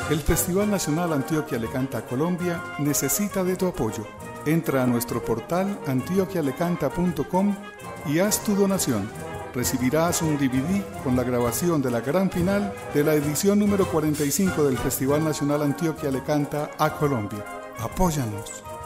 El Festival Nacional Antioquia le canta a Colombia necesita de tu apoyo. Entra a nuestro portal antioquialecanta.com y haz tu donación. Recibirás un DVD con la grabación de la gran final de la edición número 45 del Festival Nacional Antioquia le canta a Colombia. Apóyanos.